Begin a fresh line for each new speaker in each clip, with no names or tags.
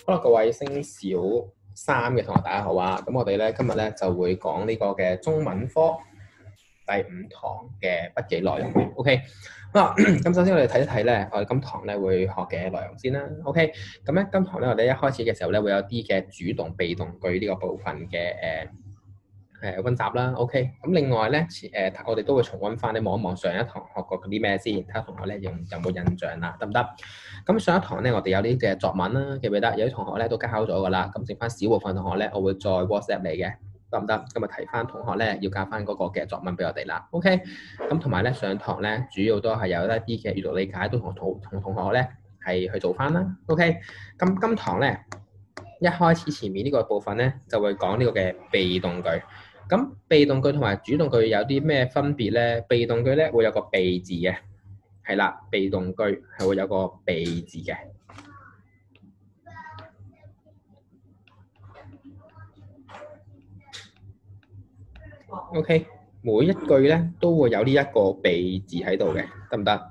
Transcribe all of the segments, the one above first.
好啦，各位升小三嘅同學，大家好啊！咁我哋咧今日咧就會講呢個嘅中文科第5堂嘅筆記內容。OK， 好啦，咁首先我哋睇一睇咧，我哋今堂咧會學嘅內容先啦。OK，咁咧今堂咧我哋一開始嘅時候咧會有啲嘅主動、被動句呢個部分嘅溫習啦。OK，咁另外咧我哋都會重溫翻，你望一望上一堂學過嗰啲咩先，睇下同學咧有冇印象啦，得唔得？咁上一堂咧，我哋有啲嘅作文啦，記唔記得？有啲同學咧都交咗噶啦，咁剩翻小部分同學咧，我會再 WhatsApp 你嘅，得唔得？咁啊提翻同學咧，要交翻嗰個嘅作文俾我哋啦。OK，咁同埋咧上堂咧，主要都係有一啲嘅閱讀理解，都同同學咧係去做翻啦。OK，咁今堂咧一開始前面呢個部分咧，就會講呢個嘅被動句。咁被動句同埋主動句有啲咩分別咧？被動句咧會有個被字嘅。係啦，被動句係會有個被字嘅。OK，每一句咧都會有呢一個被字喺度嘅，得唔得？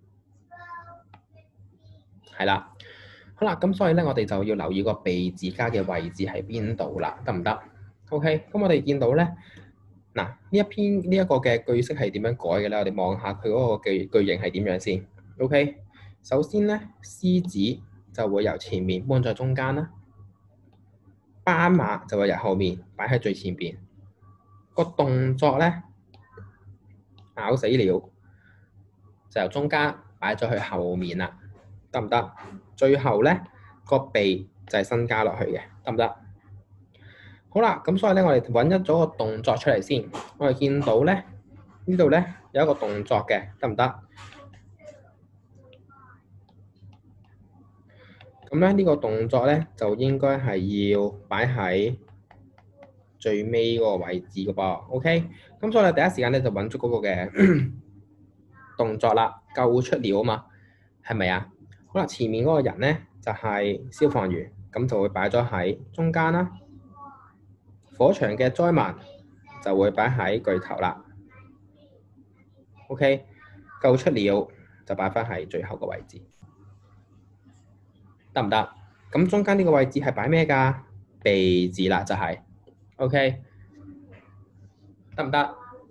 係啦，好啦，咁所以咧，我哋就要留意個被字加嘅位置喺邊度啦，得唔得 ？OK，咁我哋見到咧，嗱呢一篇呢一個嘅句式係點樣改嘅咧？我哋望下佢嗰個句型係點樣先。OK，首先咧，獅子就會由前面搬咗中間啦。斑馬就會由後面擺喺最前邊，個動作咧咬死了就由中間擺咗去後面啦，得唔得？最後咧個鼻就係新加落去嘅，得唔得？好啦，咁所以咧我哋揾一咗個動作出嚟先，我哋見到咧呢度咧有一個動作嘅，得唔得？咁咧呢個動作咧就應該係要擺喺最尾嗰個位置嘅噃，OK？咁所以我哋第一時間咧就揾咗嗰個嘅動作啦，救出了啊嘛，係咪啊？好啦，前面嗰個人咧就係消防員，咁就會擺咗喺中間啦。火場嘅災民就會擺喺句頭啦。OK， 救出了就擺翻喺最後個位置，得唔得？咁中間呢個位置係擺咩㗎？被字啦，就係 OK， 得唔得？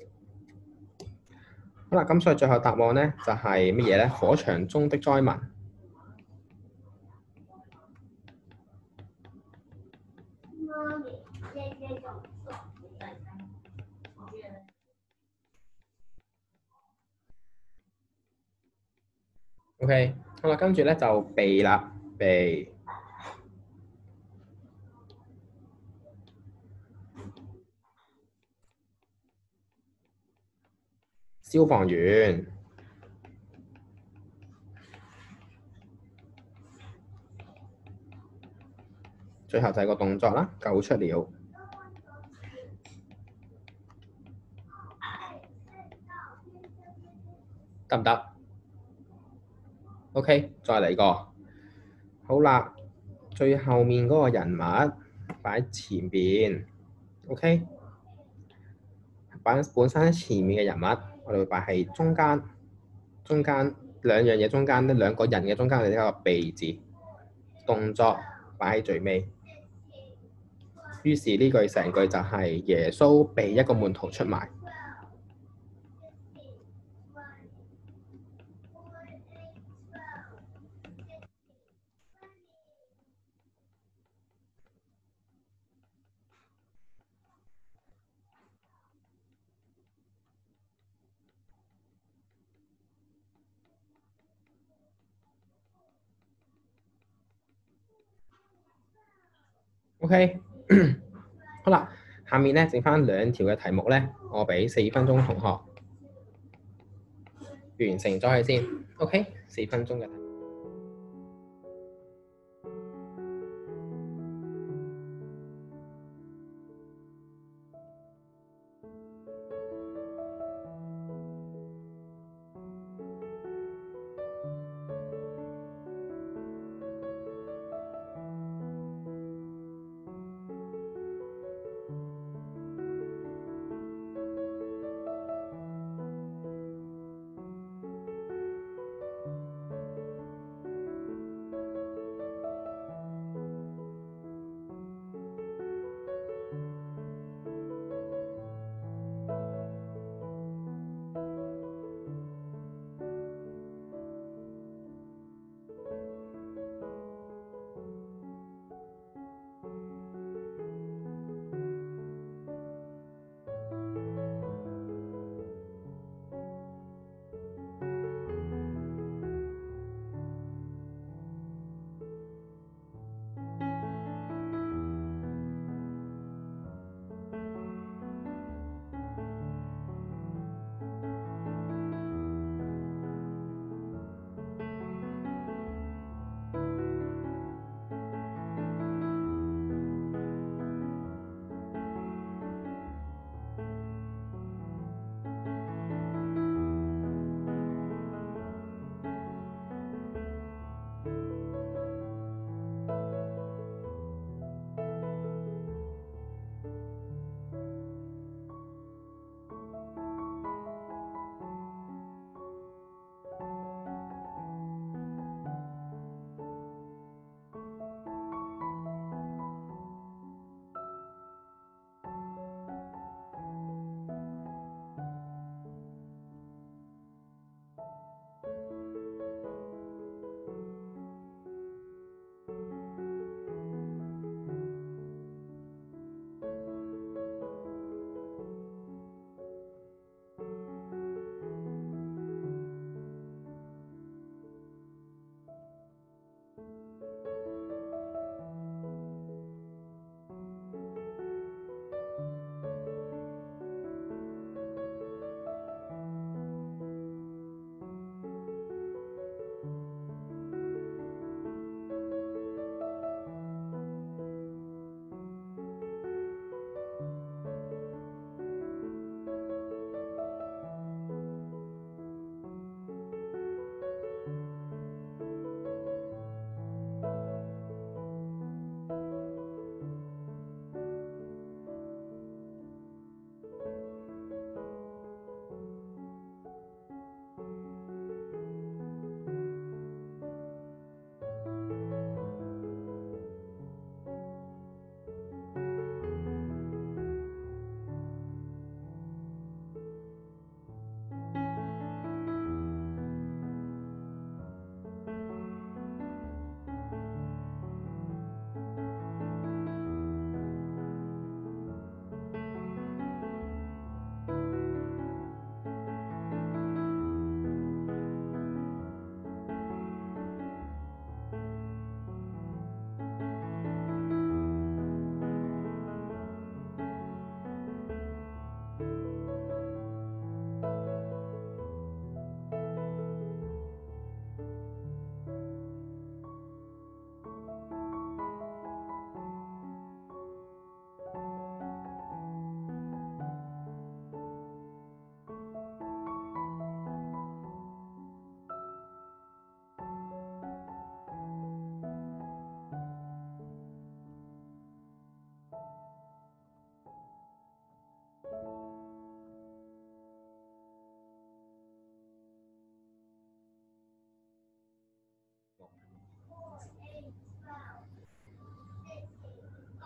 好啦，咁所以最後答案咧就係乜嘢咧？火場中的災民。OK， 好啦，跟住咧就被啦，被消防員，最後就係個動作啦，救出了，得唔得 ？OK， 再嚟個，好啦，最後面嗰個人物擺前邊 ，OK， 擺本身喺前面嘅人物，我哋會擺喺中間，中間兩樣嘢中間呢兩個人嘅中間，我哋有個被字，動作擺喺最尾。於是呢句成句就係耶穌被一個門徒出賣。OK， 好啦，下面咧剩翻2條嘅題目咧，我俾4分鐘同學完成咗佢先。OK， 4分鐘嘅題目。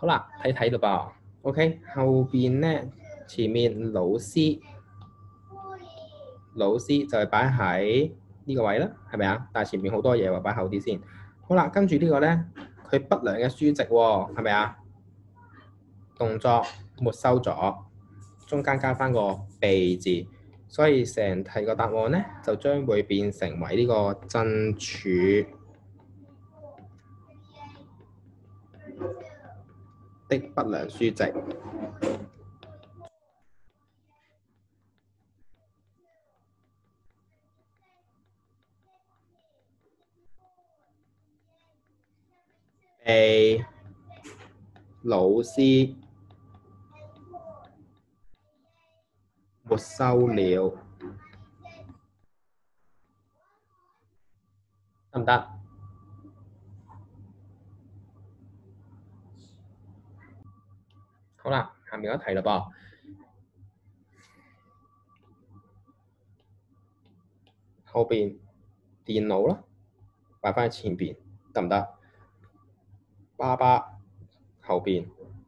好啦，睇咯噃。OK，後邊咧前面老師就係擺喺呢個位啦，係咪啊？但係前面好多嘢喎，擺後啲先。好啦，跟住呢個咧，佢不良嘅書籍喎，係咪啊？動作沒收咗，中間加翻個被字，所以成題個答案咧就將會變成為呢個珍柱的不良書籍。被老師沒收了，得唔得？好啦，下面嗰題啦噃。後邊電腦啦，擺翻喺前邊，得唔得？爸爸後邊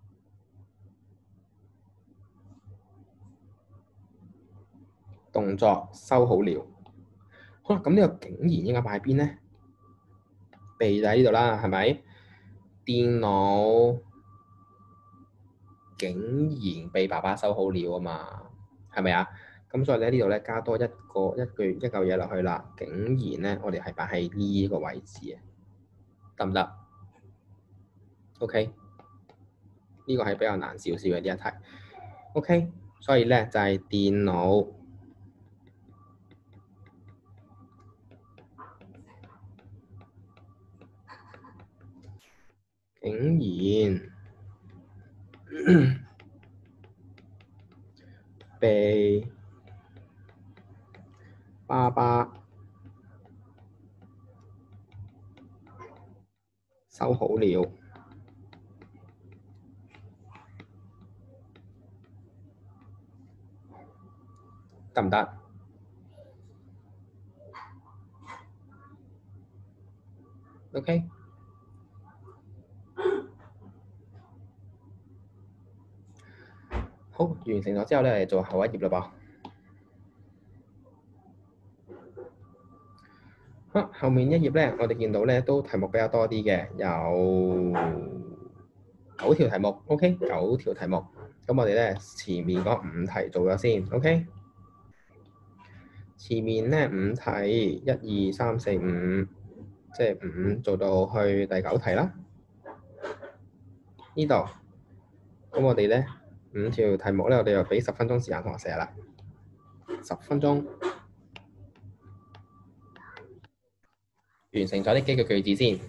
動作收好了。好啦，咁呢個竟然應該擺喺邊咧？被就喺呢度啦，係咪？電腦竟然被爸爸收好了啊嘛，係咪啊？咁所以咧呢度咧加多一嚿嘢落去啦。竟然咧，我哋係擺喺呢個位置嘅，得唔得？OK，呢個係比較難少少嘅呢一題。OK，所以咧就係電腦竟然被爸爸收好了，得唔得？OK，好，完成咗之後咧，嚟做後一頁啦噃。好，後面一頁咧，我哋見到咧都題目比較多啲嘅，有9條題目。OK，9條題目。咁我哋咧前面嗰5題做咗先。OK，前面咧5題1、2、3、4、5，即係5做到去第9題啦。呢度，咁我哋咧5條題目咧，我哋又俾10分鐘時間同學寫啦。10分鐘，完成咗呢幾個句子先。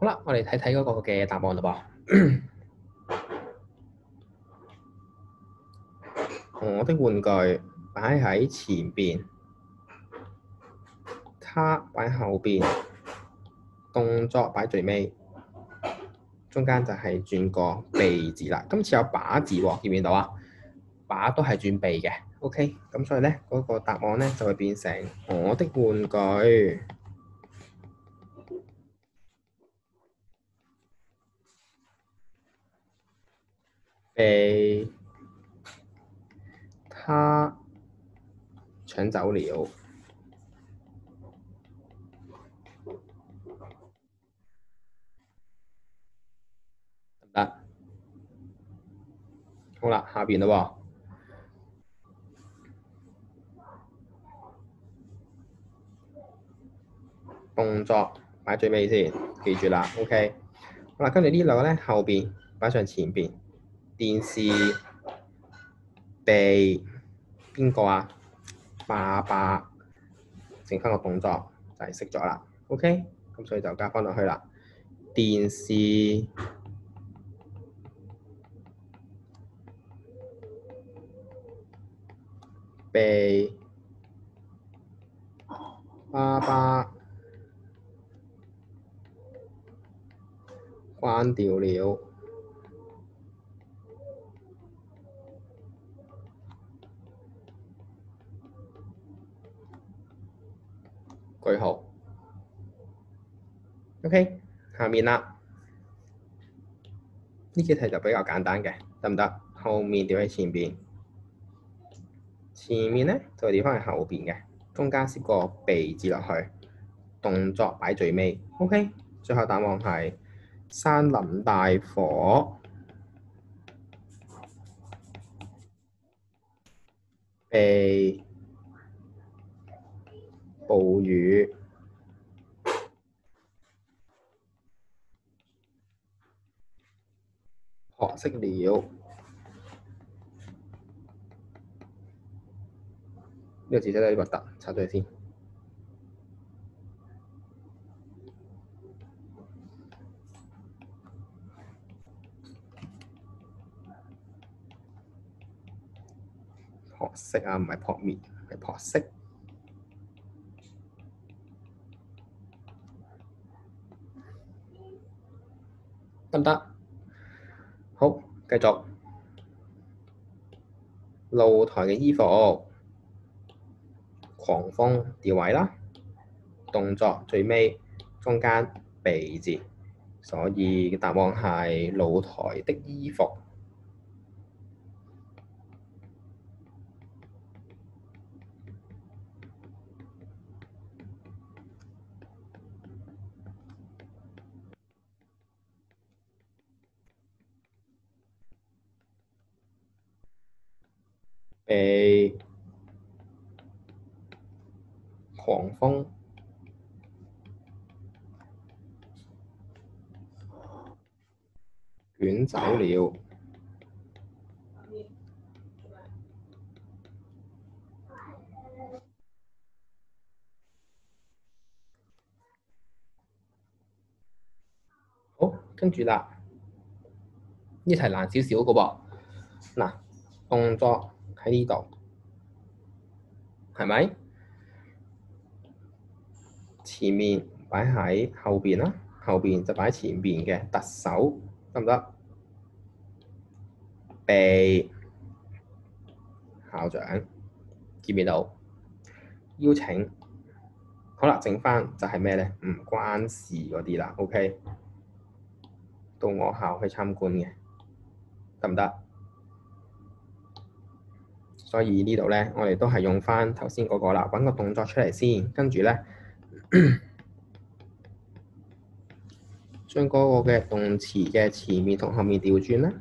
好啦，我哋睇睇嗰個嘅答案啦噃。我的玩具擺喺前邊，它擺後邊，動作擺最尾，中間就係轉個鼻字啦。今次有把字喎，見唔見到啊？把都係轉鼻嘅。OK，咁所以咧嗰個答案咧就會變成我的玩具被他搶走了。得，好啦，下邊啦喎，動作擺最尾先，記住啦。OK，好啦，跟住呢兩個咧後邊擺上前邊，電視被邊個啊？爸爸整翻個動作就係熄咗啦。OK，咁所以就加翻落去啦。電視被爸爸關掉了。句號。OK，下面啦，呢幾題就比較簡單嘅，得唔得？後面調喺前邊，前面咧就調翻去後邊嘅，中間攝個鼻字落去，動作擺最尾。OK，最後答案係山林大火，被暴雨撲熄了。呢個字真係有啲核突，擦咗佢先。撲熄啊，唔係撲滅，係撲熄。得唔得？好，繼續。露台嘅衣服，狂風調位啦，動作最尾中間鼻字，所以答案係露台的衣服被狂風捲走了。好，跟住啦，呢題難少少嘅噃。嗱，動作喺呢度，係咪？前面擺喺後邊啦，後邊就擺前邊嘅特首，得唔得？被校長見唔見到？邀請，好啦，剩翻就係咩咧？唔關事嗰啲啦。OK，到我校去參觀嘅，得唔得？所以呢度咧，我哋都係用翻頭先嗰個啦，揾個動作出嚟先，跟住咧將嗰個嘅動詞嘅前面同後面調轉啦。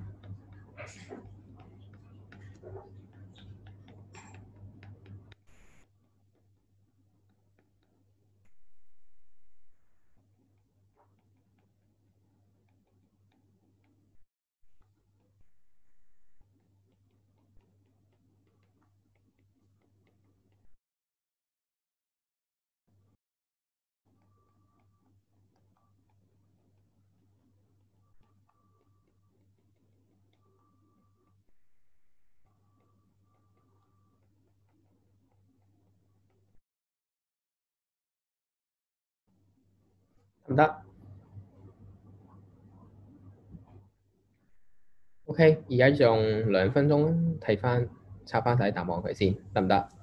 得唔得？OK，而家用2分鐘睇翻插翻晒啲答案佢先，得唔得？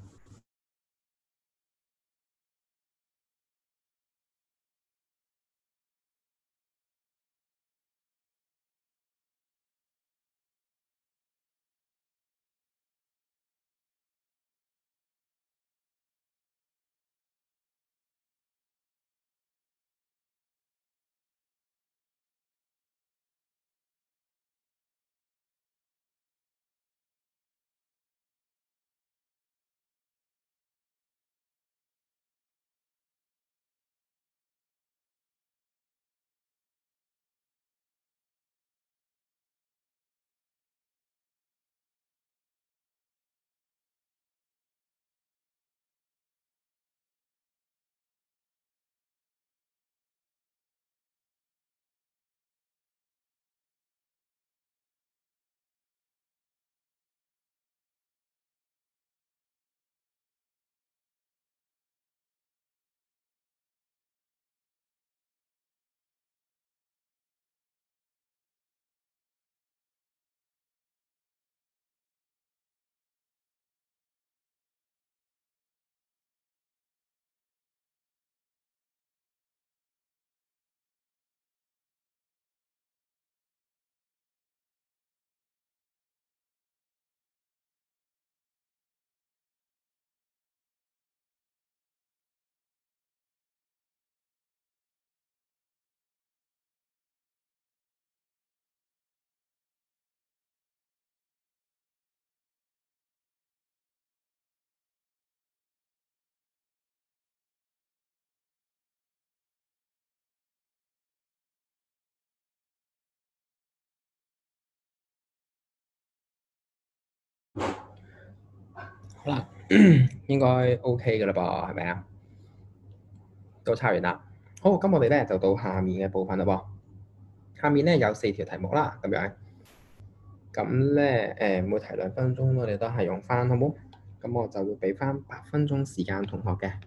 好啦，應該 OK 嘅啦噃，係咪啊？都抄完啦。好，咁我哋咧就到下面嘅部分啦噃。下面咧有4條題目啦，咁樣。咁咧每題2分鐘，我哋都係用翻，好冇？咁我就會俾翻8分鐘時間同學嘅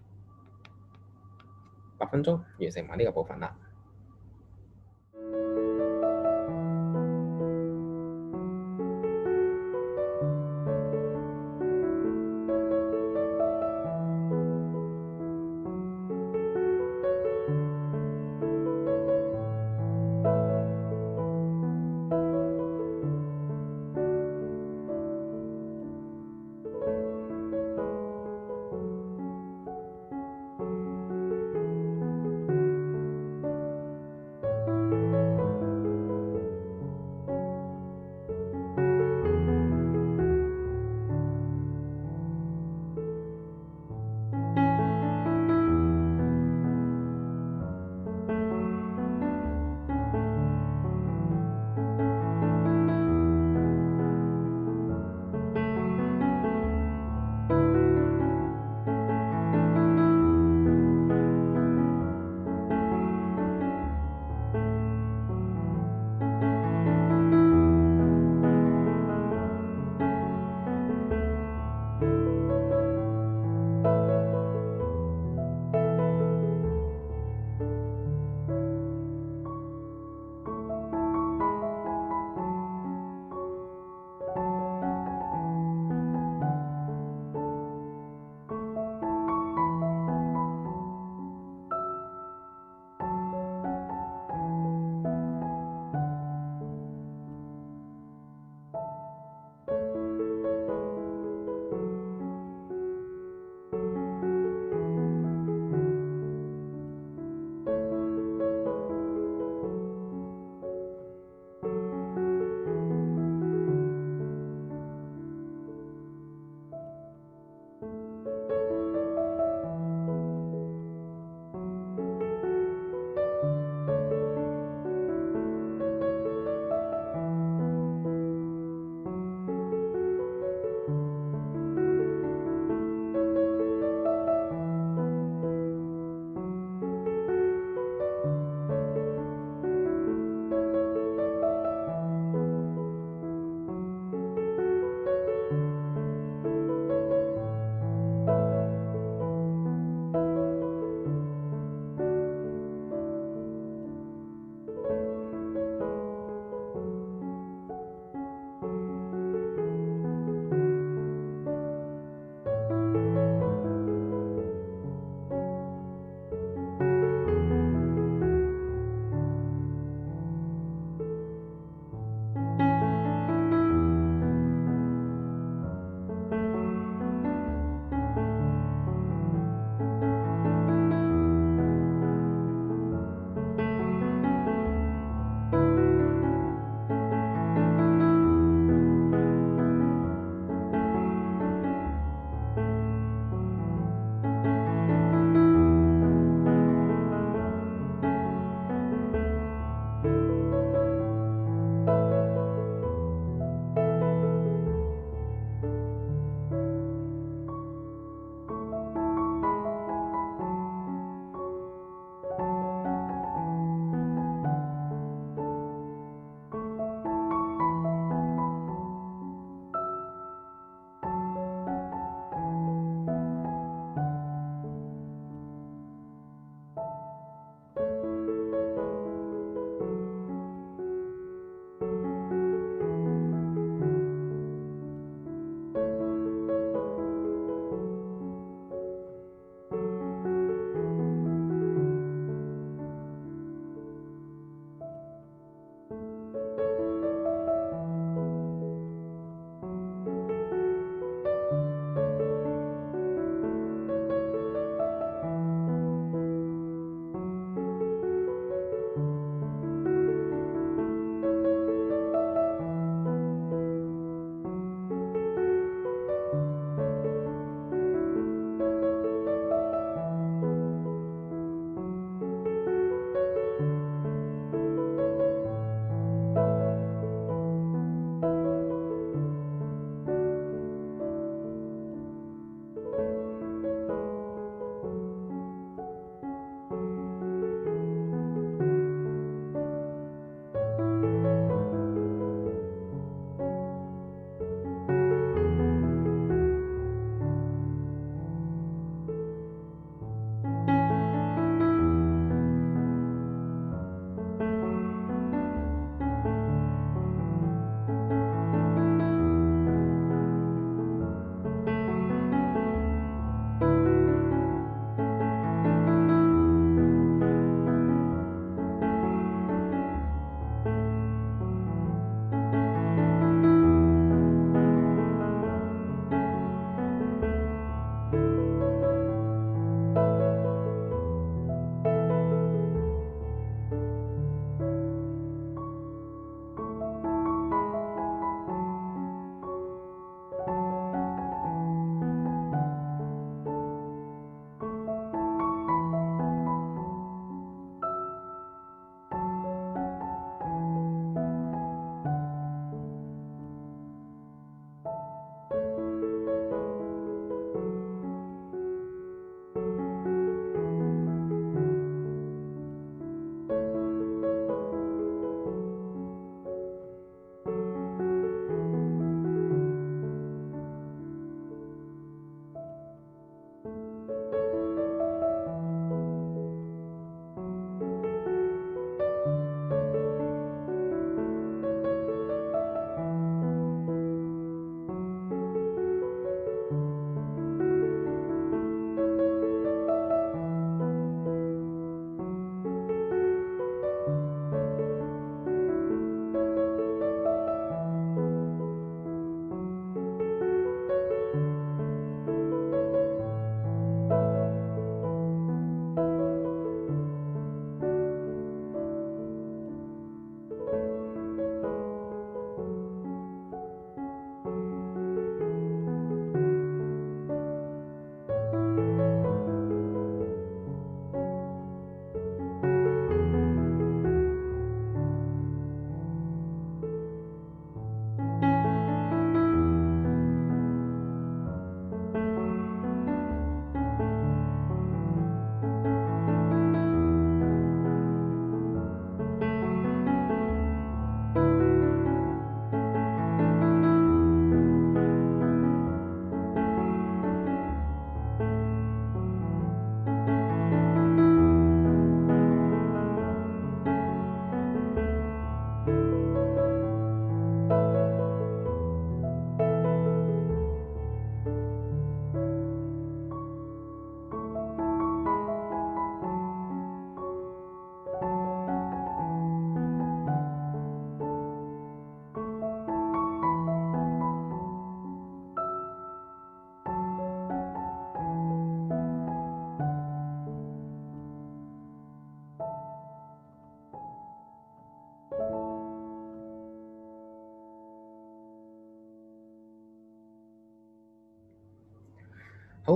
8分鐘完成埋呢個部分啦。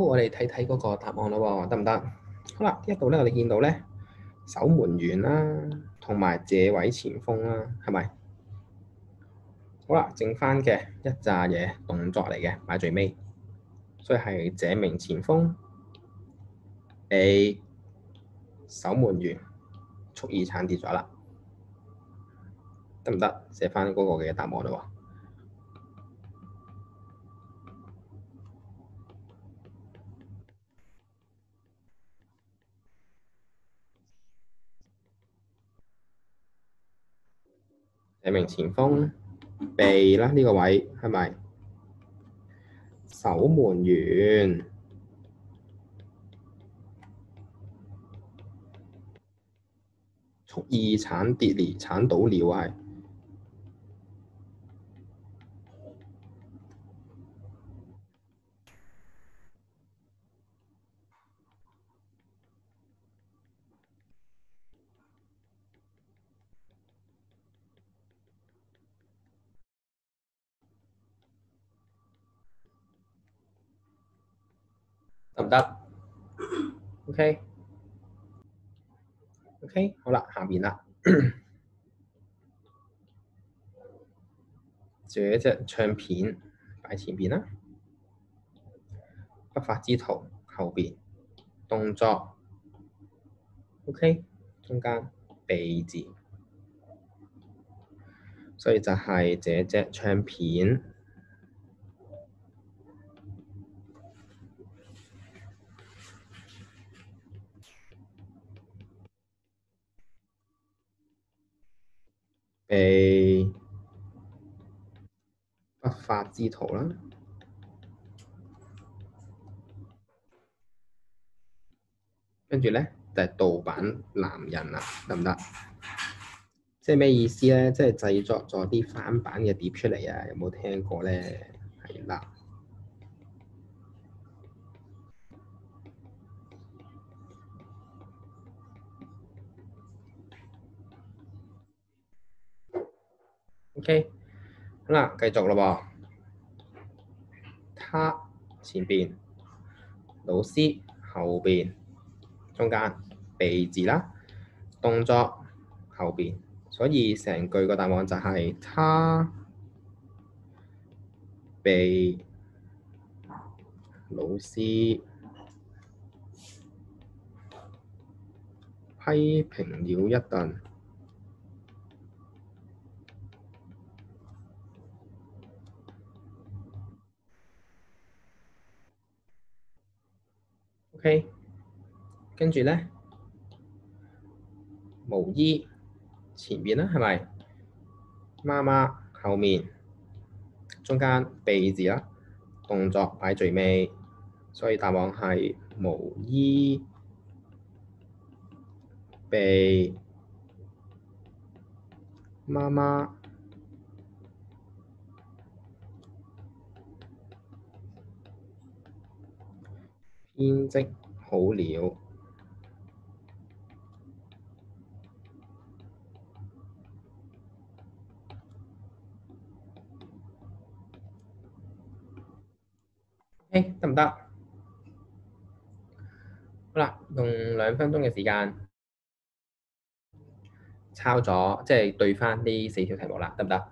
我哋睇睇嗰個答案咯喎，得唔得？好啦，呢一度咧，我哋見到咧守門員啦，同埋這位前鋒啦，係咪？好啦，剩翻嘅一紮嘢動作嚟嘅，擺最尾，所以係這名前鋒被守門員蓄意鏟跌咗啦，得唔得？寫翻嗰個嘅答案咯喎。這名前鋒被啦，呢個位係咪守門員蓄意鏟跌了、鏟倒了係？得唔得？OK OK，好啦，下面啦，這隻唱片擺前邊啦，不法之徒後邊動作 OK，中間被字，所以就係這隻唱片被不法之徒啦，跟住咧就係盜版男人啦，得唔得？即係咩意思咧？即係製作咗啲翻版嘅碟出嚟啊！有冇聽過咧？係啦。OK，好啦，繼續咯喎。他前邊，老師後邊，中間被字啦，動作後邊，所以成句個答案就係他被老師批評了一頓。OK，跟住咧，毛衣前邊啦，係咪？媽媽後面，中間被字啦，動作擺最尾，所以答案係毛衣被媽媽編織好了。OK，得唔得？好啦，用2分鐘嘅時間抄咗，即係對翻呢4條題目啦，得唔得？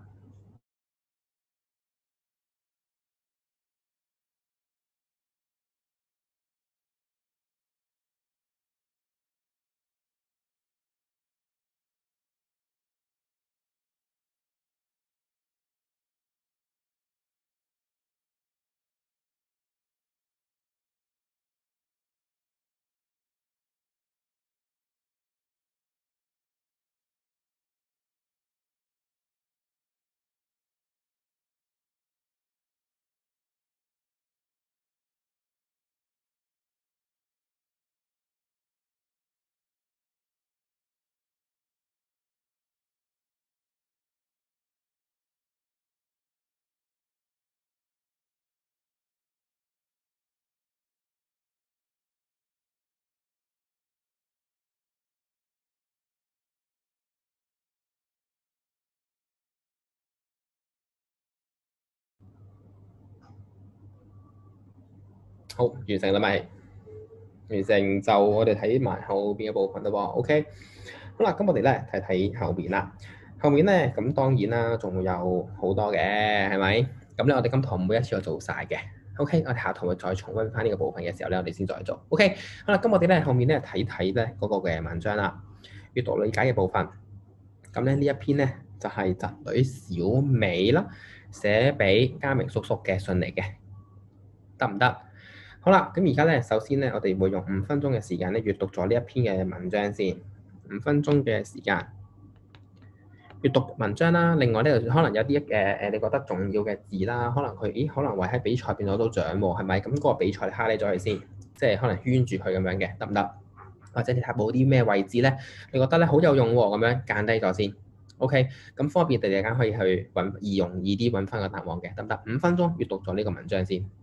好，完成啦咪？完成就我哋睇埋後邊嘅部分啦喎。OK，好啦，咁我哋咧睇睇後邊啦。後面咧咁當然啦，仲會有好多嘅，係咪？咁咧我哋今堂每一次都做晒嘅。OK，我哋下堂會再重溫翻呢個部分嘅時候咧，我哋先再做。OK，好啦，咁我哋咧後面咧睇睇咧嗰個嘅文章啦，閱讀理解嘅部分。咁咧呢一篇咧就係侄女小美啦，寫俾嘉明叔叔嘅信嚟嘅，得唔得？好啦，咁而家咧，首先咧，我哋會用5分鐘嘅時間咧，閱讀咗呢一篇嘅文章先。5分鐘嘅時間閱讀文章啦。另外咧，可能有啲你覺得重要嘅字啦，可能佢，可能會喺比賽變咗到獎喎，係咪？咁嗰個比賽你 highlight 咗佢先，即係可能圈住佢咁樣嘅，得唔得？或者你睇冇啲咩位置咧，你覺得咧好有用喎，咁樣間低咗先。OK，咁方便大家可以去揾容易啲揾翻個答案嘅，得唔得？5分鐘閱讀咗呢個文章先。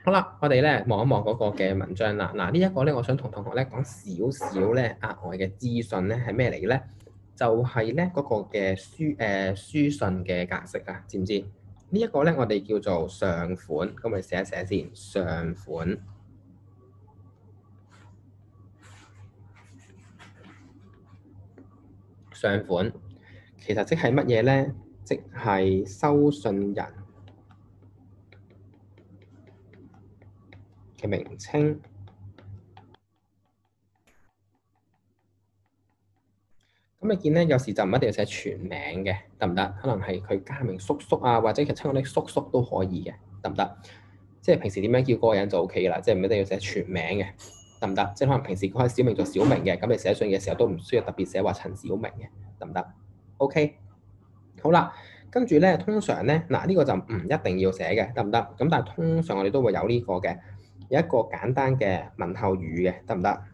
好啦，我哋咧望一望嗰個嘅文章啦。嗱，呢一個咧，我想同同學咧講少少咧額外嘅資訊咧係咩嚟嘅咧？就係咧嗰個嘅書信嘅格式啊，知唔知？呢一個咧我哋叫做上款，咁我哋寫一寫先，上款。上款其實即係乜嘢咧？即係收信人嘅名稱。咁你見咧，有時就唔一定要寫全名嘅，得唔得？可能係佢加名叔叔啊，或者其實稱我哋叔叔都可以嘅，得唔得？即係平時點樣叫嗰個人就 O K 啦，即係唔一定要寫全名嘅，得唔得？即係可能平時佢係小明做小明嘅，咁你寫信嘅時候都唔需要特別寫話陳小明嘅，得唔得？O K，好啦，跟住咧，通常咧，嗱呢個就唔一定要寫嘅，得唔得？咁但係通常我哋都會有呢個嘅，有一個簡單嘅問候語嘅，得唔得？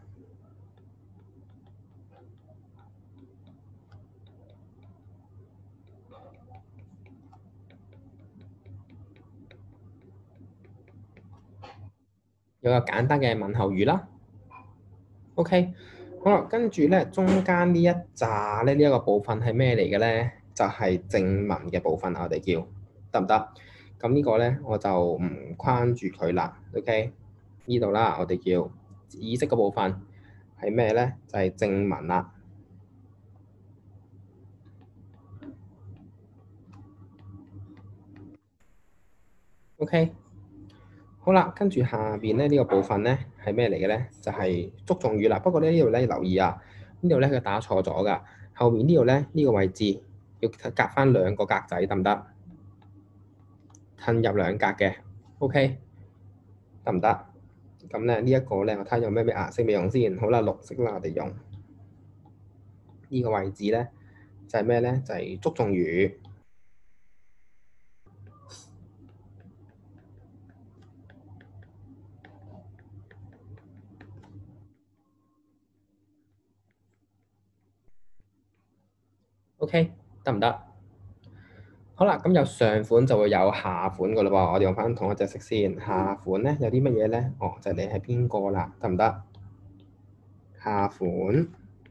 有個簡單嘅問候語啦。OK，好啦，跟住咧，中間呢一紮咧，呢一個部分係咩嚟嘅咧？就係正文嘅部分，我哋叫得唔得？咁呢個咧，我就唔框住佢啦。OK，呢度啦，我哋叫意識嘅部分係咩咧？就係正文啦。OK，好啦，跟住下邊咧呢個部分咧係咩嚟嘅咧？就係祝頌語啦。不過咧呢度咧留意啊，呢度咧佢打錯咗㗎。後面呢度咧呢個位置要隔翻兩個格仔，得唔得？褪入兩格嘅，OK，得唔得？咁咧呢一個咧，我睇下用咩顏色未用先。好啦，綠色啦，我哋用呢個位置咧，就係咩咧？就係祝頌語。OK，得唔得？好啦，咁有上款就會有下款噶啦喎。我哋用翻同一隻色先。下款咧有啲乜嘢咧？哦，就係你係邊個啦？得唔得？下款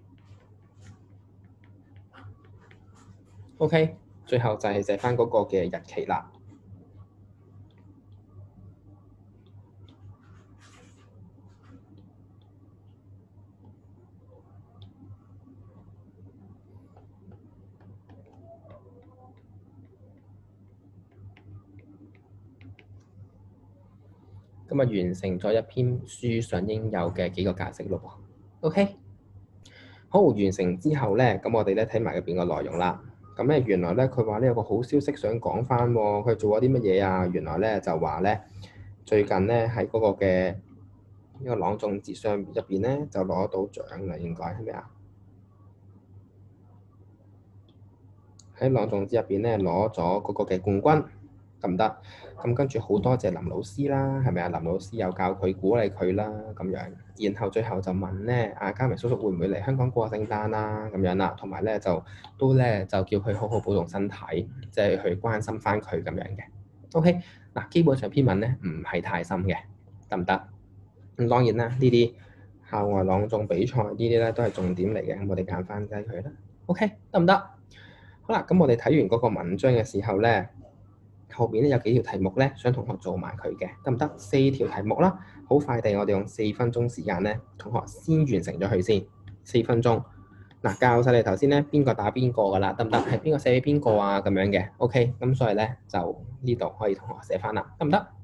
OK，最後就係寫翻嗰個嘅日期啦。咁啊，完成咗一篇書上應有嘅幾個格式咯喎。OK。好，完成之後咧，咁我哋咧睇埋入邊個內容啦。咁咧原來咧佢話咧有個好消息想講翻喎，佢做咗啲乜嘢啊？原來咧就話咧最近咧喺嗰個嘅呢個朗誦節上入邊咧就攞到獎啦，應該係咪啊？喺朗誦節入邊咧攞咗嗰個嘅冠軍，得唔得？咁跟住好多謝林老師啦，係咪啊？林老師又教佢鼓勵佢啦，咁樣。然後最後就問咧，阿嘉明叔叔會唔會嚟香港過聖誕啦？咁樣啦，同埋咧就都咧就叫佢好好保重身體，即係去關心翻佢咁樣嘅。OK，嗱，基本上篇文咧唔係太深嘅，得唔得？咁當然啦，呢啲校外朗誦比賽呢啲咧都係重點嚟嘅，咁我哋揀翻低佢啦。OK，得唔得？好啦，咁我哋睇完嗰個文章嘅時候咧，後邊咧有幾條題目咧，想同學做埋佢嘅，得唔得？四條題目啦，好快地，我哋用4分鐘時間咧，同學先完成咗佢先。4分鐘，嗱，教晒你頭先咧，邊個打邊個噶啦，得唔得？係邊個寫俾邊個啊？咁樣嘅，OK，咁所以咧就呢度可以同學寫翻啦，得唔得？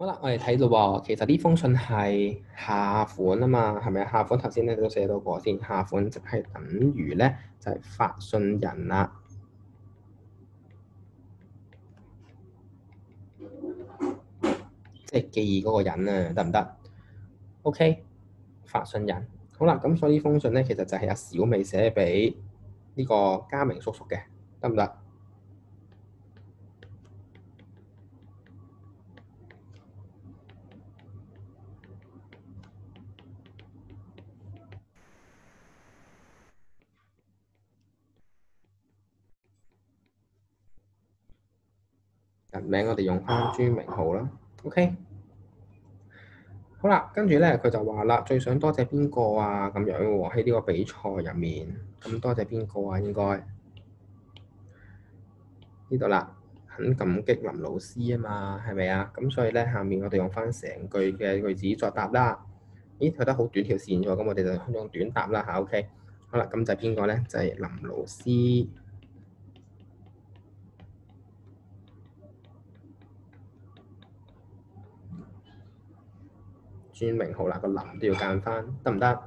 好啦，我哋睇到喎，其實呢封信係下款啊嘛，係咪啊？下款頭先咧都寫到過先，下款即係等於咧就係發信人啦，即係寄嗰個人啊，得唔得？OK，發信人。好啦，咁所以呢封信咧其實就係阿小美寫俾呢個嘉明叔叔嘅，得唔得？人名我哋用翻朱明浩啦，OK。好啦，跟住咧佢就話啦，最想多謝邊個啊咁樣喎？喺呢個比賽入面，咁多謝邊個啊？應該呢度啦，很感激林老師啊嘛，係咪啊？咁所以咧，下面我哋用翻成句嘅句子作答啦。咦，佢得好短條線喎，咁我哋就用短答啦嚇。OK，好啦，咁就係邊個咧？就係林老師。專名號啦，個林都要間翻，得唔得？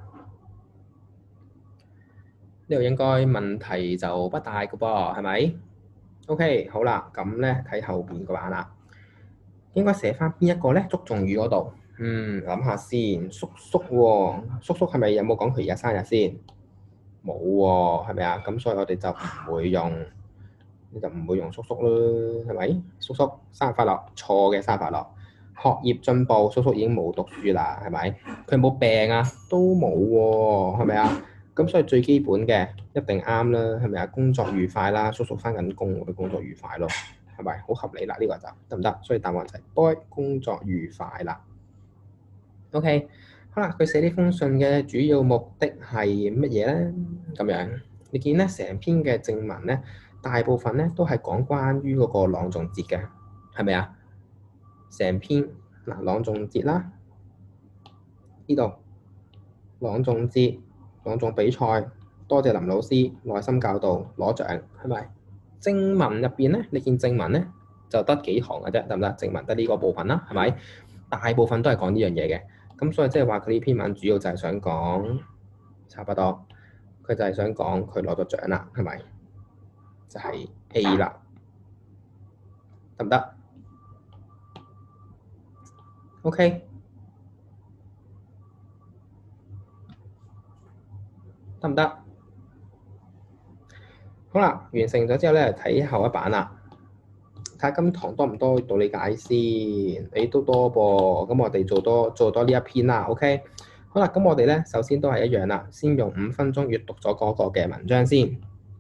呢度應該問題就不大嘅噃，係咪？OK，好啦，咁咧睇後邊個版啦，應該寫翻邊一個咧？祝頌語嗰度，諗下先，叔叔喎，叔叔係咪有冇講佢而家生日先？冇喎，係咪啊？咁所以我哋就唔會用，你就唔會用叔叔咯，係咪？叔叔生日快樂，錯嘅，生日快樂。學業進步，叔叔已經冇讀書啦，係咪？佢冇病啊，都冇喎，係咪啊？咁所以最基本嘅一定啱啦，係咪啊？工作愉快啦，叔叔翻緊工，我哋工作愉快咯，係咪？好合理啦，呢個就得唔得？所以答案就係 boy 工作愉快啦。OK，好啦，佢寫呢封信嘅主要目的係乜嘢咧？咁樣你見咧，成篇嘅正文咧，大部分咧都係講關於嗰個朗誦節嘅，係咪啊？成篇嗱，朗誦節啦，呢度朗誦節、朗誦比賽，多謝林老師耐心教導攞獎，係咪？正文入邊咧，你見正文咧就得幾行嘅啫，得唔得？正文得呢個部分啦，係咪？大部分都係講呢樣嘢嘅，咁所以即係話佢呢篇文主要就係想講差不多，佢就係想講佢攞咗獎啦，係咪？就係 A 啦，得唔得？OK，得唔得？好啦，完成咗之後咧，睇後一版啦。睇下今堂多唔多道理解先？誒都多噃，咁我哋做多呢一篇啦。OK，好啦，咁我哋咧首先都係一樣啦，先用5分鐘閱讀咗嗰個嘅文章先。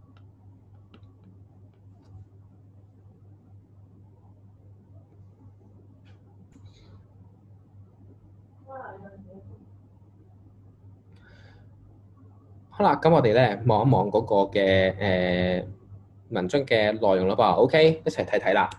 好啦，咁我哋咧望一望嗰個嘅文章嘅內容啦噃。OK，一齊睇睇啦。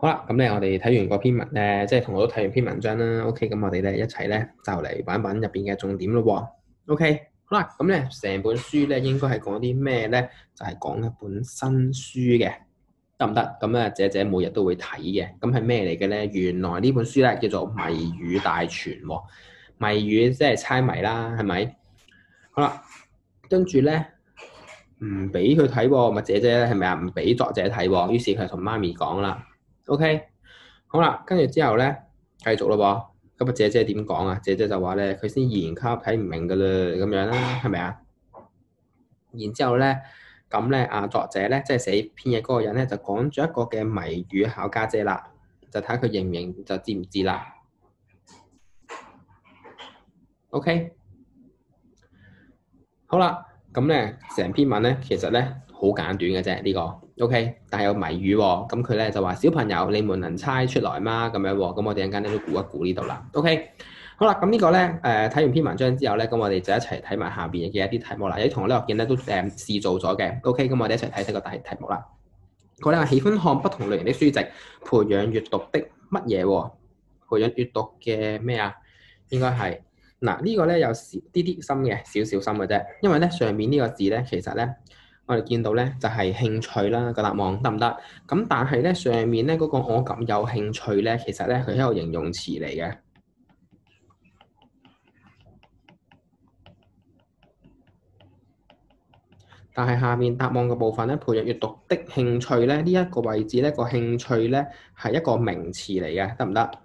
好啦，咁咧我哋睇完個篇文咧，即係同我都睇完篇文章啦。OK，咁我哋咧一齊咧就嚟玩玩入邊嘅重點咯喎。OK，好啦，咁咧成本書咧應該係講啲咩咧？就係講一本新書嘅，得唔得？咁啊，姐姐每日都會睇嘅。咁係咩嚟嘅咧？原來呢本書咧叫做謎語大全喎。謎語即係猜謎啦，係咪？好啦，跟住咧唔俾佢睇喎，咪姐姐咧係咪啊？唔俾作者睇喎，於是佢就同媽咪講啦。OK。好啦，跟住之後咧，繼續咯喎。咁啊，姐姐點講啊？姐姐就話咧，佢先二年級睇唔明噶啦，咁樣啦，係咪啊？然之後咧，咁咧作者咧，即係寫篇嘢嗰個人咧，就講咗一個嘅謎語考家姐啦，就睇下佢認唔認，就知唔知啦。OK，好啦，咁咧成篇文咧，其實咧好簡短嘅啫，呢個 OK，但係有謎語喎。咁佢咧就話：小朋友，你們能猜出來嗎？咁樣喎。咁我哋陣間咧都估一估呢度啦。OK，好啦，咁呢個咧睇完篇文章之後咧，咁我哋就一齊睇埋下邊嘅一啲題目啦。有啲同學咧我見咧都試做咗嘅。OK，咁我哋一齊睇睇個題目啦。佢咧話喜歡看不同類型的書籍，培養閱讀的乜嘢喎？培養閱讀嘅咩啊？應該係。嗱，呢個咧有啲啲深嘅，少少深嘅啫。因為咧上面呢個字咧，其實咧我哋見到咧就係興趣啦，個答案得唔得？咁但係咧上面咧嗰個我咁有興趣咧，其實咧佢係一個形容詞嚟嘅。但係下面答案嘅部分咧，培養閱讀的興趣咧，呢一個位置咧個興趣咧係一個名詞嚟嘅，得唔得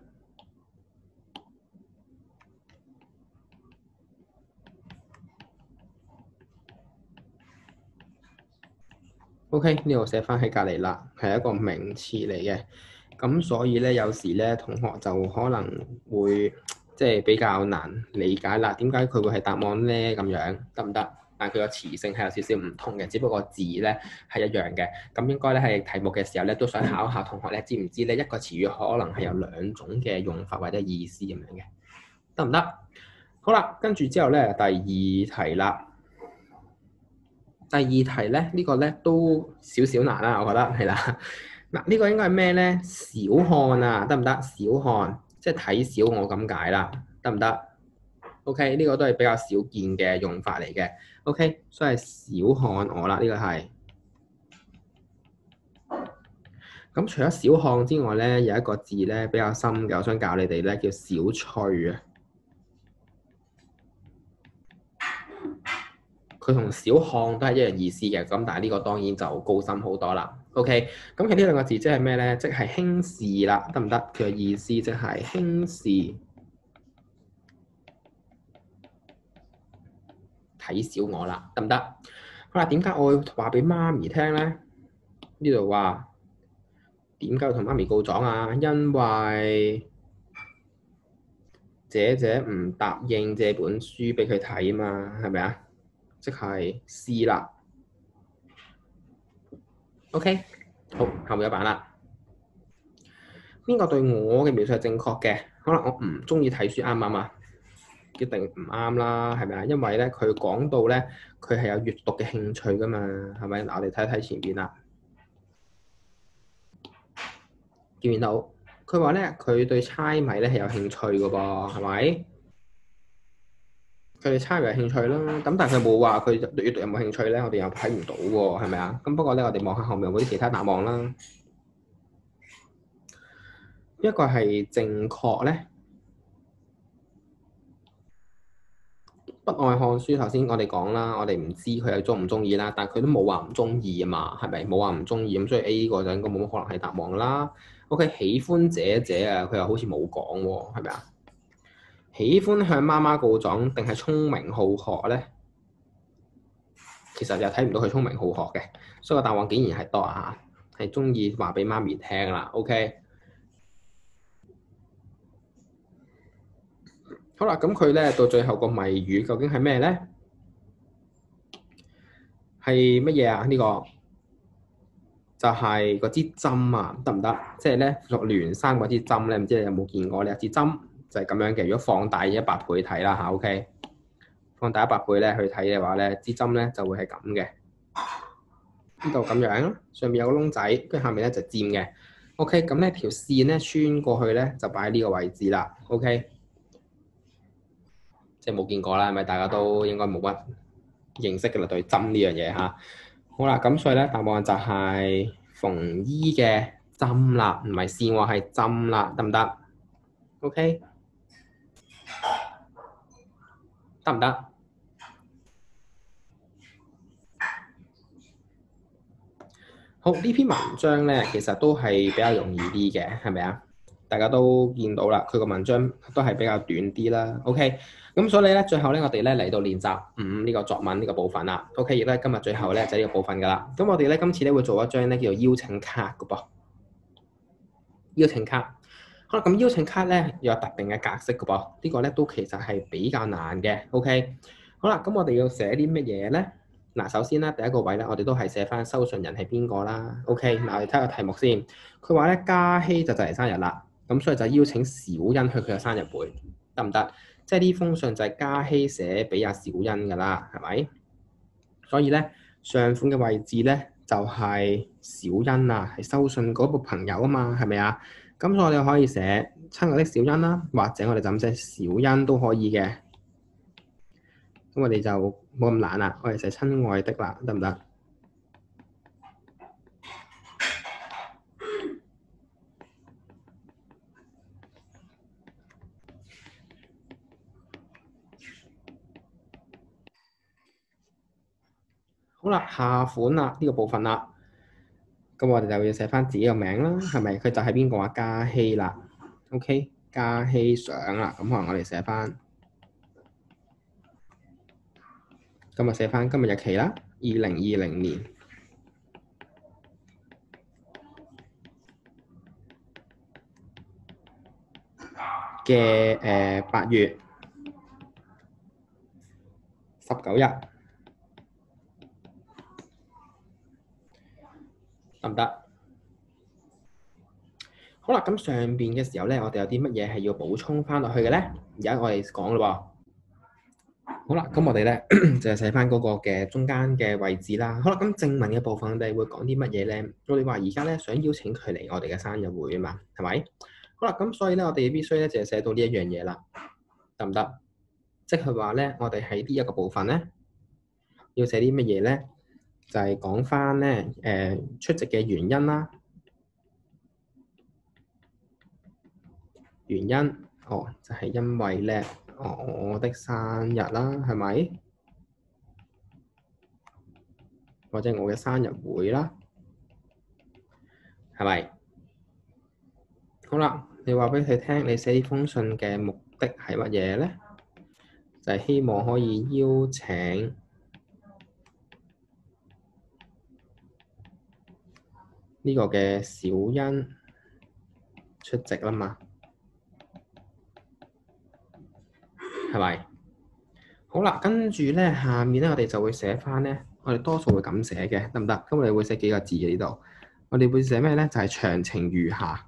？OK，呢度寫翻喺隔離啦，係一個名詞嚟嘅。咁所以咧，有時咧同學就可能會即係比較難理解啦。點解佢會係答案咧？咁樣得唔得？但佢個詞性係有少少唔同嘅，只不過字咧係一樣嘅。咁應該咧喺題目嘅時候咧，都想考下同學咧，知唔知咧一個詞語可能係有兩種嘅用法或者意思咁樣嘅，得唔得？好啦，跟住之後咧，第二題啦。第二題咧，呢個咧都少少難啦，我覺得係啦。嗱，呢個應該係咩咧？小看啊，得唔得？小看即係睇小我咁解啦，得唔得？OK，呢個都係比較少見嘅用法嚟嘅。OK，所以係小看我啦，呢個係。咁除咗小看之外咧，有一個字咧比較深嘅，我想教你哋咧，叫小趣啊。佢同小看都係一樣意思嘅，咁但係呢個當然就高深好多啦。OK，咁佢呢兩個字即係咩咧？即係輕視啦，得唔得？佢嘅意思即係輕視，睇小我啦，得唔得？好啦，點解我會話俾媽咪聽咧？呢度話點解要同媽咪告狀啊？因為姐姐唔答應借本書俾佢睇嘛，係咪啊？即係 C 啦。OK，好，後面一版啦。邊個對我嘅描述係正確嘅？可能我唔中意睇書，啱唔啱啊？一定唔啱啦，係咪啊？因為咧，佢講到咧，佢係有閱讀嘅興趣噶嘛，係咪？嗱，我哋睇一睇前邊啦。見唔見到？佢話咧，佢對猜謎咧係有興趣噶噃，係咪？佢哋猜謎有興趣啦，咁但係佢冇話佢對閱讀有冇興趣咧，我哋又睇唔到喎，係咪啊？咁不過咧，我哋望下後面有冇啲其他答案啦。一個係正確咧，不愛看書。頭先我哋講啦，我哋唔知佢係中唔中意啦，但係佢都冇話唔中意啊嘛，係咪？冇話唔中意咁，所以 A 呢個就應該冇乜可能係答案啦。OK，喜歡姐姐啊，佢又好似冇講喎，係咪啊？喜歡向媽媽告狀定係聰明好學咧？其實又睇唔到佢聰明好學嘅，所以個答案竟然係多啊，係中意話俾媽咪聽啦。OK。好啦，咁佢咧到最後個謎語究竟係咩咧？係乜嘢啊？呢個就係嗰支針啊，得唔得？即係咧，六連三嗰支針咧，唔知你有冇見過呢？支針就係咁樣嘅。如果放大100倍睇啦嚇，OK，放大100倍咧去睇嘅話咧，支針咧就會係咁嘅。呢度咁樣，上面有個窿仔，跟住下面咧就尖嘅。 OK，咁呢條線咧穿過去咧就擺喺呢個位置啦。OK，即係冇見過啦，係咪？大家都應該冇乜認識嘅啦，對針呢樣嘢嚇。好啦，咁所以咧答案就係縫衣嘅針啦，唔係線喎，係針啦，得唔得？OK，得唔得？好，呢篇文章咧，其實都係比較容易啲嘅，係咪啊？大家都見到啦，佢個文章都係比較短啲啦。OK，咁所以咧，最後咧，我哋咧嚟到練習5呢個作文呢個部分啦。OK，亦都係今日最後咧就係呢個部分噶啦。咁我哋咧今次咧會做一張咧叫做邀請卡嘅噃，邀請卡。好啦，咁邀請卡咧有特定嘅格式嘅噃，呢個咧都其實係比較難嘅。OK，好啦，咁我哋要寫啲乜嘢咧？嗱，首先咧，第一個位咧，我哋都係寫翻收信人係邊個啦。OK，嗱，我哋睇下題目先。佢話咧，嘉熙就嚟生日啦，咁所以就邀請小欣去佢嘅生日會，得唔得？即係呢封信就係嘉熙寫俾阿小欣㗎啦，係咪？所以咧，上款嘅位置咧就係小欣啊，係收信嗰個朋友啊嘛，係咪啊？咁所以我哋可以寫親愛的小欣啦，或者我哋就咁寫小欣都可以嘅。咁我哋就冇咁懶啦，我哋寫親愛的啦，得唔得？好啦，下款啦，呢個部分啦，咁我哋就要寫翻自己個名啦，係咪？佢就係邊個啊？嘉熙啦 ，OK， 嘉熙上啦，咁可能我哋寫翻，今日寫翻今日日期啦，2020年嘅8月19日，得唔得？好啦，咁上邊嘅時候咧，我哋有啲乜嘢係要補充翻落去嘅咧？而家我哋講咯喎。好啦，咁我哋咧就係寫翻嗰個嘅中間嘅位置啦。好啦，咁正文嘅部分我哋會講啲乜嘢咧？我哋話而家咧想邀請佢嚟我哋嘅生日會啊嘛，係咪？好啦，咁所以咧我哋必須咧就係寫到呢一樣嘢啦，得唔得？即係話咧，我哋喺呢一個部分咧要寫啲乜嘢咧？就係講翻咧出席嘅原因啦，原因就係因為咧我的生日啦，係咪？或者我嘅生日會啦，係咪？好啦，你話俾佢聽，你寫呢封信嘅目的係乜嘢咧？就係希望可以邀請呢個嘅小欣出席啦嘛，係咪？好啦，跟住咧，下面咧我哋就會寫翻咧，我哋多數會咁寫嘅，得唔得？咁我哋會寫幾個字嘅呢度，我哋會寫咩咧？就係詳情如下。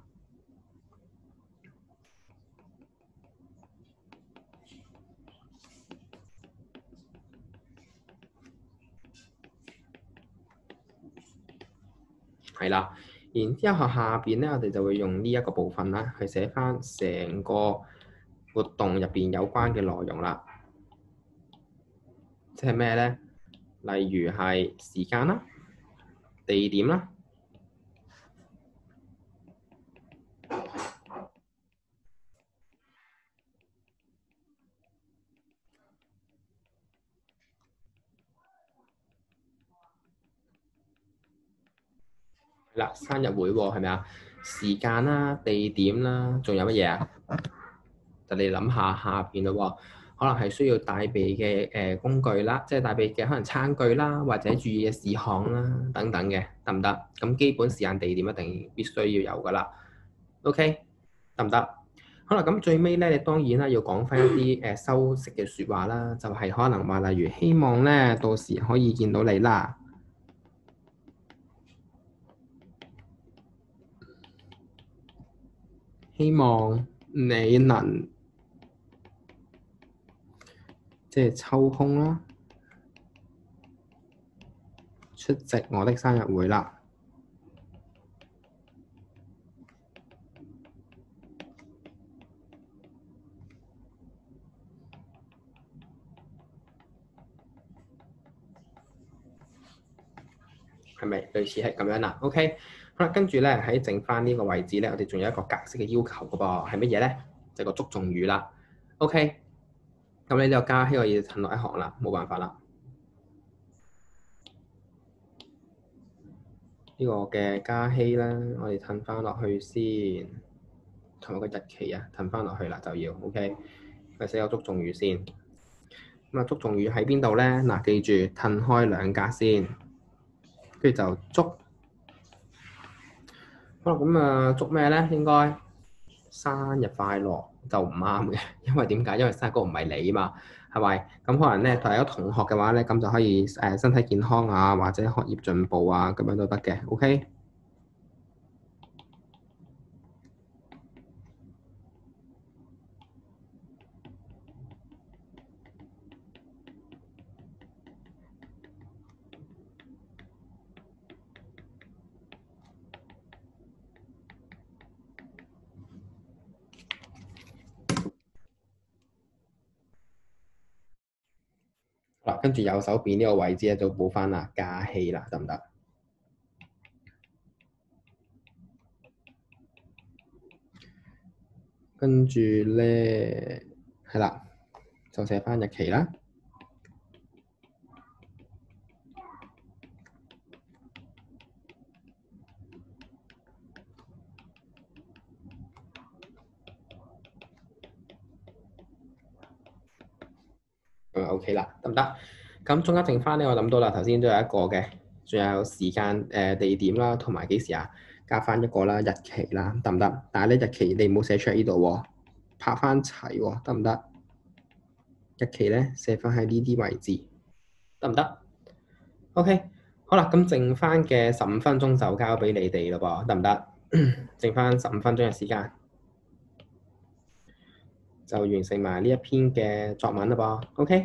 係啦，然之後下邊咧，我哋就會用呢一個部分啦，去寫翻成個活動入邊有關嘅內容啦。即係咩咧？例如係時間啦、地點啦。嗱，生日會喎，係咪啊？時間啦、地點啦，仲有乜嘢啊？就你諗下下邊咯喎，可能係需要帶備嘅工具啦，即係帶備嘅可能餐具啦，或者注意嘅事項啦，等等嘅，得唔得？咁基本時間地點一定必須要有噶啦。OK，得唔得？好啦，咁最尾咧，你當然啦要講翻一啲修飾嘅説話啦，就係可能話例如希望咧到時可以見到你啦。希望你能即係抽空啦，出席我的生日會啦。 係咪類似係咁樣啦？OK， 好啦，跟住咧喺剩翻呢個位置咧，我哋仲有一個格式嘅要求嘅噃，係乜嘢咧？就係個足重語啦。OK， 咁你呢個加希我要褪落一行啦，冇辦法啦。呢個嘅加希咧，我哋褪翻落去先，同埋個日期啊，褪翻落去啦就要 OK。我寫個足重語先。咁啊，足重語喺邊度咧？嗱，記住褪開兩格先，跟住就足。好啦，咁啊，祝咩咧？應該生日快樂就唔啱嘅，因為點解？因為生日嗰個唔係你嘛，係咪？咁可能咧，係咗同學嘅話咧，咁就可以身體健康啊，或者學業進步啊，咁樣都得嘅。OK。好啦，跟住右手邊呢個位置咧，就補翻啦，加氣啦，得唔得？跟住咧，係啦，就寫翻日期啦。OK 啦，得唔得？咁中間剩翻咧，我諗到啦，頭先都有一個嘅，仲有時間、地點啦，同埋幾時啊？加翻一個啦，日期啦，得唔得？但係咧，日期你唔好寫出嚟呢度喎，拍翻齊喎，得唔得？日期咧寫翻喺呢啲位置，得唔得？OK，好啦，咁剩翻嘅15分鐘就交俾你哋咯噃，得唔得？剩翻15分鐘嘅時間，就完成埋呢一篇嘅作文啦噃，OK。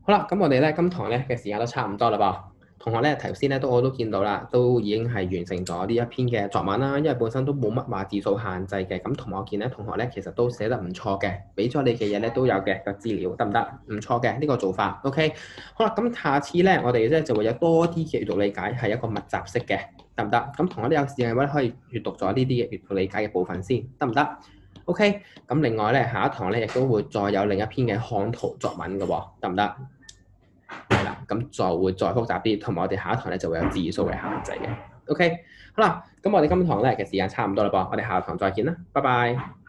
好啦，咁我哋咧今堂咧嘅時間都差唔多啦噃。同學咧頭先咧我都見到啦，都已經係完成咗呢一篇嘅作文啦。因為本身都冇乜話字數限制嘅，咁同我見咧同學咧其實都寫得唔錯嘅，俾咗你嘅嘢咧都有嘅個資料，得唔得？唔錯嘅呢個做法。OK，好啦，咁下次咧我哋咧就會有多啲嘅閱讀理解係一個密集式嘅，得唔得？咁同學都有時間嘅話可以閱讀咗呢啲嘅閱讀理解嘅部分先，得唔得？OK，咁另外咧下一堂咧亦都會再有另一篇嘅看圖作文嘅喎，得唔得？係啦，咁就會再複雜啲，同埋我哋下一堂咧就會有字數嘅限制嘅。OK，好啦，咁我哋今堂咧嘅時間差唔多啦噃，我哋下堂再見啦，拜拜。